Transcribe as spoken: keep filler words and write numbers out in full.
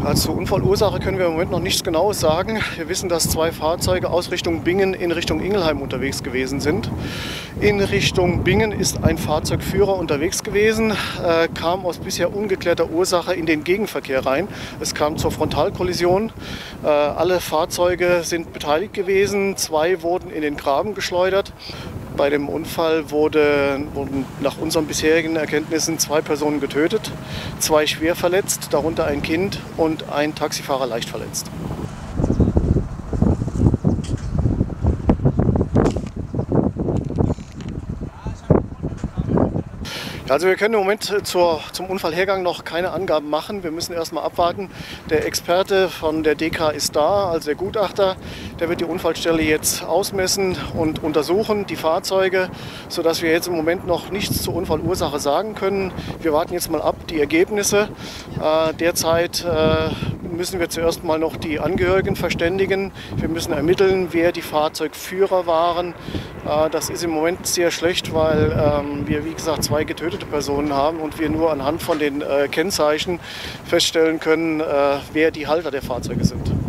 Also zur Unfallursache können wir im Moment noch nichts Genaues sagen. Wir wissen, dass zwei Fahrzeuge aus Richtung Bingen in Richtung Ingelheim unterwegs gewesen sind. In Richtung Bingen ist ein Fahrzeugführer unterwegs gewesen, äh, kam aus bisher ungeklärter Ursache in den Gegenverkehr rein. Es kam zur Frontalkollision. Äh, alle Fahrzeuge sind beteiligt gewesen. Zwei wurden in den Graben geschleudert. Bei dem Unfall wurde, wurden nach unseren bisherigen Erkenntnissen zwei Personen getötet, zwei schwer verletzt, darunter ein Kind und ein Taxifahrer leicht verletzt. Also wir können im Moment zur, zum Unfallhergang noch keine Angaben machen. Wir müssen erst mal abwarten. Der Experte von der D K ist da, also der Gutachter. Der wird die Unfallstelle jetzt ausmessen und untersuchen, die Fahrzeuge, sodass wir jetzt im Moment noch nichts zur Unfallursache sagen können. Wir warten jetzt mal ab die Ergebnisse. Äh, derzeit äh, müssen wir zuerst mal noch die Angehörigen verständigen. Wir müssen ermitteln, wer die Fahrzeugführer waren. Äh, das ist im Moment sehr schlecht, weil ähm, wir, wie gesagt, zwei getötete Personen haben und wir nur anhand von den äh, Kennzeichen feststellen können, äh, wer die Halter der Fahrzeuge sind.